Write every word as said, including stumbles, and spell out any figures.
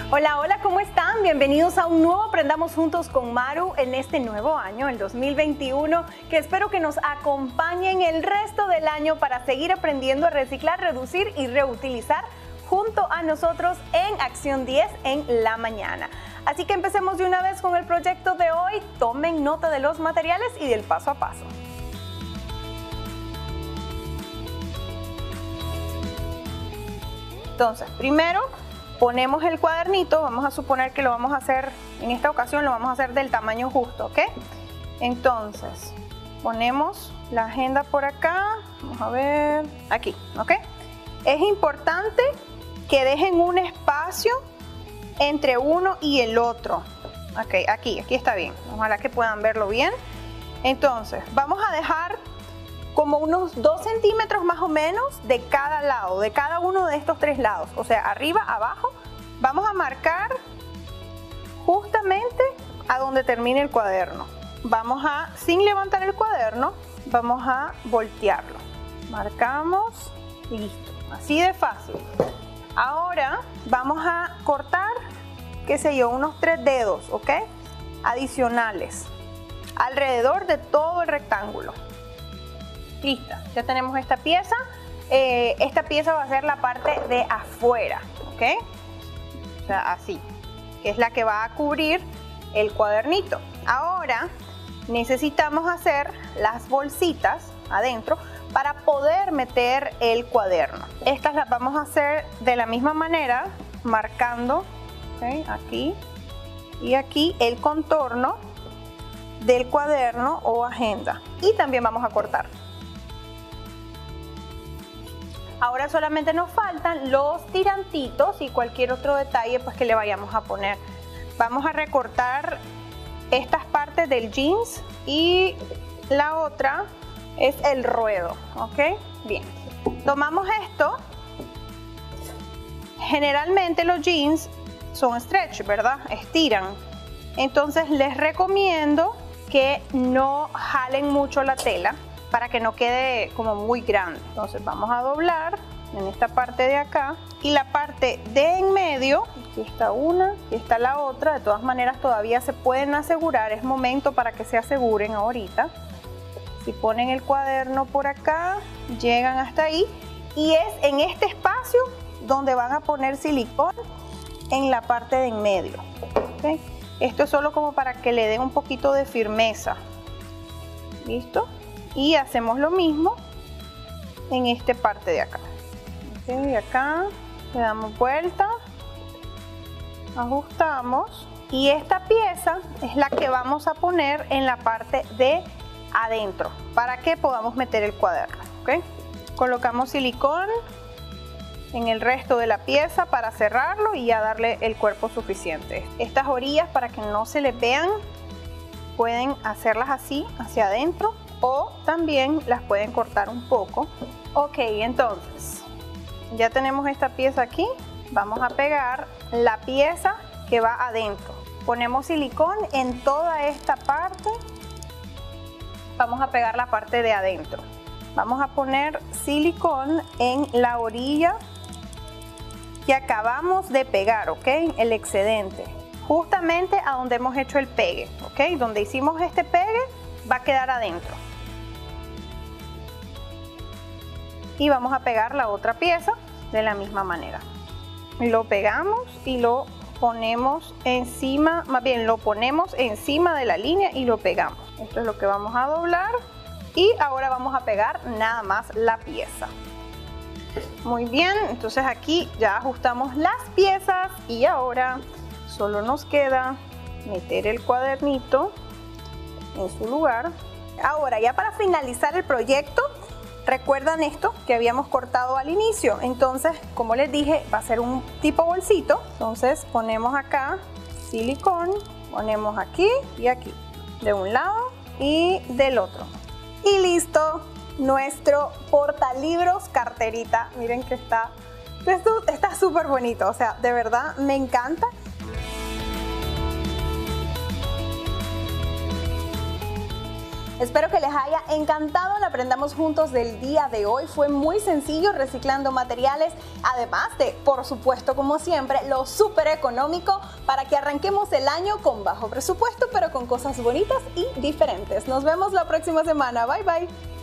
Hola, hola, ¿cómo están? Bienvenidos a un nuevo Aprendamos Juntos con Maru en este nuevo año, el dos mil veintiuno, que espero que nos acompañen el resto del año para seguir aprendiendo a reciclar, reducir y reutilizar junto a nosotros en Acción diez en la mañana. Así que empecemos de una vez con el proyecto de hoy. Tomen nota de los materiales y del paso a paso. Entonces, primero ponemos el cuadernito. Vamos a suponer que lo vamos a hacer, en esta ocasión lo vamos a hacer del tamaño justo, ¿ok? Entonces, ponemos la agenda por acá. Vamos a ver, aquí, ¿ok? Es importante que dejen un espacio entre uno y el otro. Ok, aquí, aquí está bien. Ojalá que puedan verlo bien. Entonces, vamos a dejar como unos dos centímetros más o menos de cada lado, de cada uno de estos tres lados. O sea, arriba, abajo. Vamos a marcar justamente a donde termine el cuaderno. Vamos a, sin levantar el cuaderno, vamos a voltearlo. Marcamos y listo. Así de fácil. Ahora vamos a cortar, qué sé yo, unos tres dedos, ¿ok? Adicionales, alrededor de todo el rectángulo. Lista, ya tenemos esta pieza. Eh, esta pieza va a ser la parte de afuera, ¿ok? O sea, así, que es la que va a cubrir el cuadernito. Ahora necesitamos hacer las bolsitas adentro para poder meter el cuaderno. Estas las vamos a hacer de la misma manera, marcando, ¿okay?, aquí y aquí el contorno del cuaderno o agenda. Y también vamos a cortar. Ahora solamente nos faltan los tirantitos y cualquier otro detalle pues que le vayamos a poner. Vamos a recortar estas partes del jeans y la otra es el ruedo, ¿ok? Bien, tomamos esto. Generalmente los jeans son stretch, ¿verdad? Estiran. Entonces les recomiendo que no jalen mucho la tela para que no quede como muy grande. Entonces vamos a doblar en esta parte de acá y la parte de en medio, aquí está una, aquí está la otra. De todas maneras todavía se pueden asegurar, es momento para que se aseguren ahorita. Si ponen el cuaderno por acá, llegan hasta ahí y es en este espacio donde van a poner silicón en la parte de en medio, ¿okay? Esto es solo como para que le den un poquito de firmeza. ¿Listo? Y hacemos lo mismo en esta parte de acá. ¿Okay? Acá le damos vuelta, ajustamos y esta pieza es la que vamos a poner en la parte de adentro para que podamos meter el cuaderno. ¿Okay? Colocamos silicón en el resto de la pieza para cerrarlo y ya darle el cuerpo suficiente. Estas orillas, para que no se les vean, pueden hacerlas así hacia adentro o también las pueden cortar un poco. Ok, entonces ya tenemos esta pieza aquí. Vamos a pegar la pieza que va adentro. Ponemos silicón en toda esta parte. Vamos a pegar la parte de adentro. Vamos a poner silicón en la orilla que acabamos de pegar, ¿ok? El excedente, justamente a donde hemos hecho el pegue, ¿ok? Donde hicimos este pegue va a quedar adentro. Y vamos a pegar la otra pieza de la misma manera. Lo pegamos y lo ponemos encima, más bien lo ponemos encima de la línea y lo pegamos. Esto es lo que vamos a doblar y ahora vamos a pegar nada más la pieza. Muy bien, entonces aquí ya ajustamos las piezas y ahora solo nos queda meter el cuadernito en su lugar. Ahora, ya para finalizar el proyecto, ¿recuerdan esto que habíamos cortado al inicio? Entonces, como les dije, va a ser un tipo bolsito. Entonces ponemos acá silicón, ponemos aquí y aquí, de un lado y del otro. Y listo, nuestro portalibros carterita. Miren que está, esto está súper bonito, o sea, de verdad me encanta. Espero que les haya encantado el Aprendamos Juntos del día de hoy. Fue muy sencillo reciclando materiales, además de, por supuesto, como siempre, lo súper económico para que arranquemos el año con bajo presupuesto, pero con cosas bonitas y diferentes. Nos vemos la próxima semana. Bye, bye.